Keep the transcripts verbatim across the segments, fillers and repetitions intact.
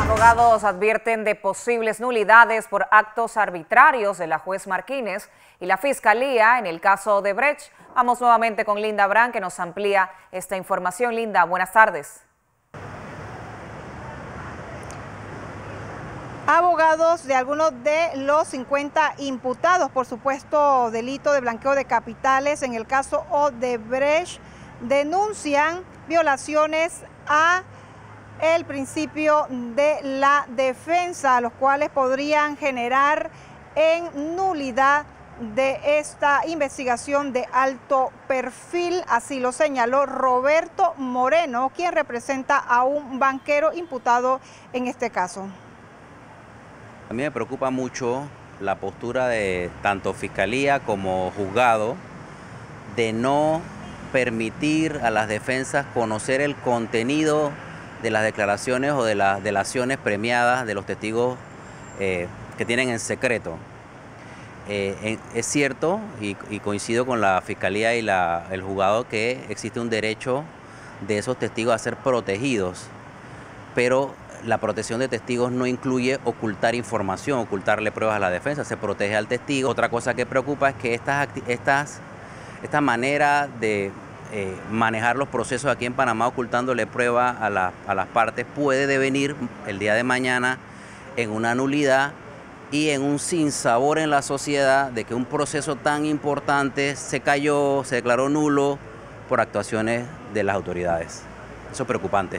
Abogados advierten de posibles nulidades por actos arbitrarios de la juez Martínez y la Fiscalía en el caso Odebrecht. Vamos nuevamente con Linda Brand, que nos amplía esta información. Linda, buenas tardes. Abogados de algunos de los cincuenta imputados por supuesto delito de blanqueo de capitales en el caso Odebrecht denuncian violaciones a el principio de la defensa, los cuales podrían generar en nulidad de esta investigación de alto perfil. Así lo señaló Roberto Moreno, quien representa a un banquero imputado en este caso. A mí me preocupa mucho la postura de tanto Fiscalía como juzgado de no permitir a las defensas conocer el contenido de las declaraciones o de las delaciones premiadas de los testigos eh, que tienen en secreto. Eh, es cierto, y, y coincido con la Fiscalía y la, el juzgado, que existe un derecho de esos testigos a ser protegidos, pero la protección de testigos no incluye ocultar información, ocultarle pruebas a la defensa, se protege al testigo. Otra cosa que preocupa es que estas, estas, esta manera de eh, manejar los procesos aquí en Panamá, ocultándole pruebas a, la, a las partes, puede devenir el día de mañana en una nulidad y en un sinsabor en la sociedad de que un proceso tan importante se cayó, se declaró nulo por actuaciones de las autoridades. Eso es preocupante.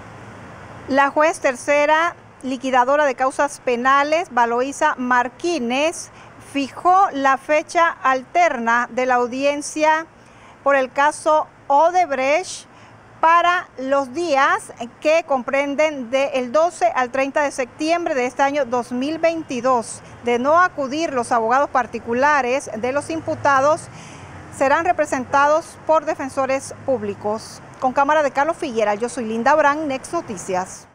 La juez tercera liquidadora de causas penales, Valoisa Martínez, fijó la fecha alterna de la audiencia por el caso Odebrecht para los días que comprenden del doce al treinta de septiembre de este año dos mil veintidós. De no acudir los abogados particulares de los imputados, serán representados por defensores públicos. Con cámara de Carlos Figuera, yo soy Linda Brand, Next Noticias.